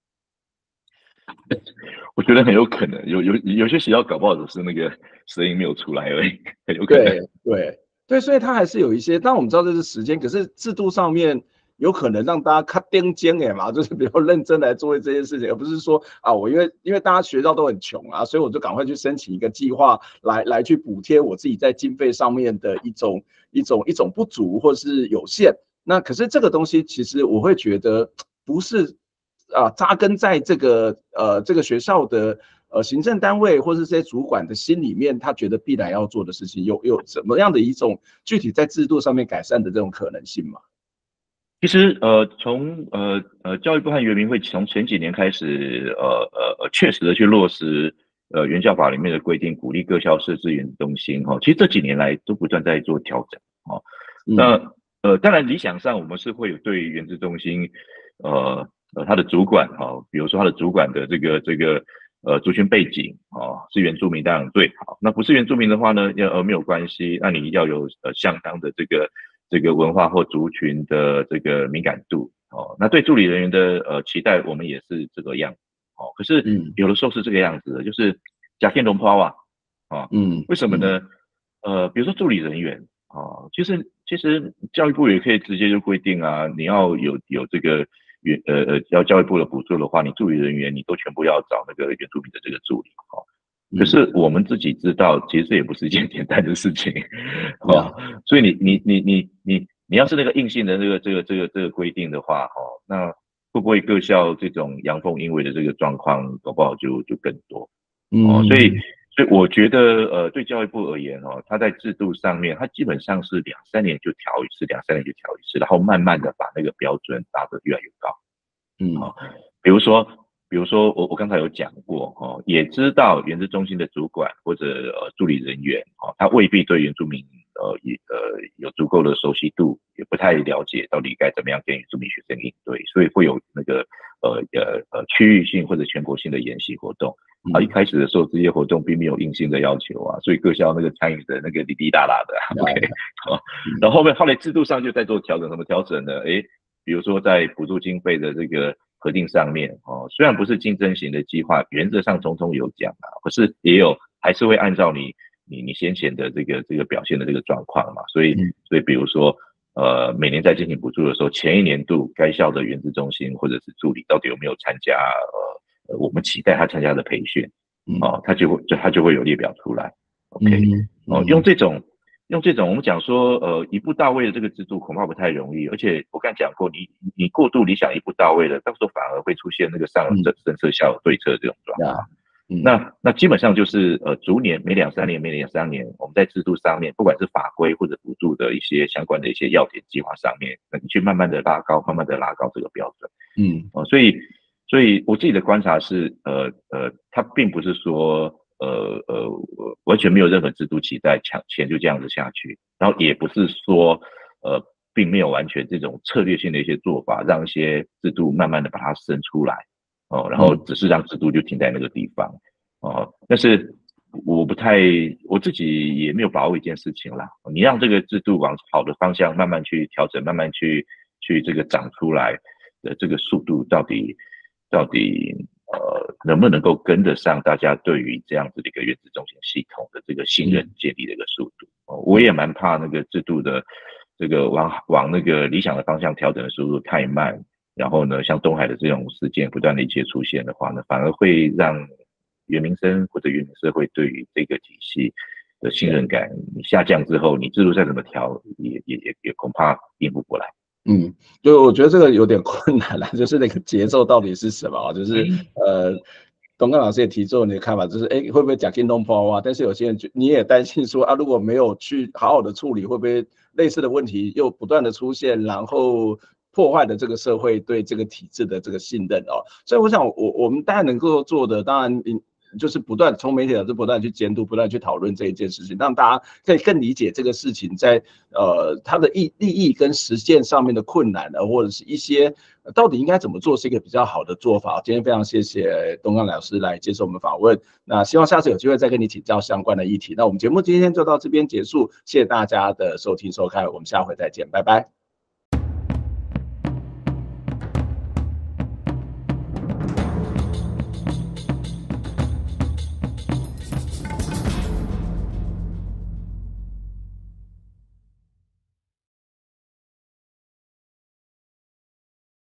我觉得很有可能，有有有些学校搞不好只是那个声音没有出来而已，很有可能。 对对对，所以它还是有一些，当然我们知道这是时间，可是制度上面有可能让大家看盯尖哎嘛，就是比较认真来做这件事情，而不是说啊，我因为因为大家学校都很穷啊，所以我就赶快去申请一个计划来来去补贴我自己在经费上面的一种一种一种不足或是有限。那可是这个东西其实我会觉得不是。啊，扎根在这个呃这个学校的呃行政单位或是这些主管的心里面，他觉得必然要做的事情，有有怎么样的一种具体在制度上面改善的这种可能性吗？ 其实呃，从呃呃教育部和原民会从前几年开始，呃呃呃，确实的去落实呃原教法里面的规定，鼓励各校设置原子中心哈。其实这几年来都不断在做调整哈。那呃，当然理想上我们是会有对原子中心，呃呃，他的主管哦，比如说他的主管的这个这个呃族群背景哦，是原住民当然最好。那不是原住民的话呢，要呃没有关系，那你要有呃相当的这个这个文化或族群的这个敏感度哦。那对助理人员的呃期待，我们也是这个样子哦。可是嗯有的时候是这个样子的，就是假天龙抛啊，啊， 嗯为什么呢？呃，比如说助理人员。哦，其实其实教育部也可以直接就规定啊，你要有有这个原呃呃要教育部的补助的话，你助理人员你都全部要找那个原住民的这个助理哦。可是我们自己知道，其实这也不是一件简单的事情哦。所以你你你你你你要是那个硬性的这个这个这个这个规定的话，哦，那会不会各校这种阳奉阴违的这个状况，搞不好就就更多哦。所以。所以我觉得，呃，对教育部而言哦，它在制度上面，它基本上是两三年就调一次，两三年就调一次，然后慢慢的把那个标准拉得越来越高。嗯，哦，比如说，比如说我我刚才有讲过哦，也知道原子中心的主管或者呃助理人员哦，他未必对原住民呃也呃有足够的熟悉度，也不太了解到底该怎么样跟原住民学生应对，所以会有那个呃呃呃区域性或者全国性的研习活动。啊，一开始的时候，这些活动并没有硬性的要求啊，所以各校那个参与的那个滴滴答答的、啊、，OK， 好，然后后面后来制度上就在做调整，什么调整呢？诶，比如说在补助经费的这个核定上面，哦，虽然不是竞争型的计划，原则上总统有讲啊，可是也有还是会按照你你你先前的这个这个表现的这个状况嘛，所以所以比如说呃每年在进行补助的时候，前一年度该校的原子中心或者是助理到底有没有参加呃。我们期待他参加的培训，哦，他就会就他就会有列表出来 ，OK，、嗯、哦，用这种用这种我们讲说，呃，一步到位的这个制度恐怕不太容易，而且我刚才讲过，你你过度理想一步到位了，到时候反而会出现那个上有政政策下有对策这种状况。嗯、那那基本上就是呃，逐年每两三年每两三年，我们在制度上面，不管是法规或者补助的一些相关的一些要点计划上面，你去慢慢的拉高，慢慢的拉高这个标准。嗯，哦，所以。所以我自己的观察是，呃呃，它并不是说，呃呃，完全没有任何制度期待，抢钱就这样子下去，然后也不是说，呃，并没有完全这种策略性的一些做法，让一些制度慢慢的把它生出来，哦，然后只是让制度就停在那个地方，哦，但是我不太，我自己也没有把握一件事情啦，你让这个制度往好的方向慢慢去调整，慢慢去去这个长出来的这个速度到底。到底呃能不能够跟得上大家对于这样子的一个原子中心系统的这个信任建立的一个速度？哦，我也蛮怕那个制度的这个往往那个理想的方向调整的速度太慢，然后呢，像东海的这种事件不断的一些出现的话呢，反而会让原民生或者原民社会对于这个体系的信任感下降之后，你制度再怎么调，也也也也恐怕应付不来。 嗯，就我觉得这个有点困难了，就是那个节奏到底是什么？就是呃，东刚老师也提出你的看法，就是哎，会不会假进东坡啊？但是有些人就你也担心说啊，如果没有去好好的处理，会不会类似的问题又不断的出现，然后破坏了这个社会对这个体制的这个信任哦？所以我想，我我们当然能够做的，当然就是不断从媒体的是不断去监督，不断去讨论这一件事情，让大家可以更理解这个事情在呃它的利利益跟实践上面的困难呢，或者是一些到底应该怎么做是一个比较好的做法。今天非常谢谢东刚老师来接受我们访问，那希望下次有机会再跟你请教相关的议题。那我们节目今天就到这边结束，谢谢大家的收听收看，我们下回再见，拜拜。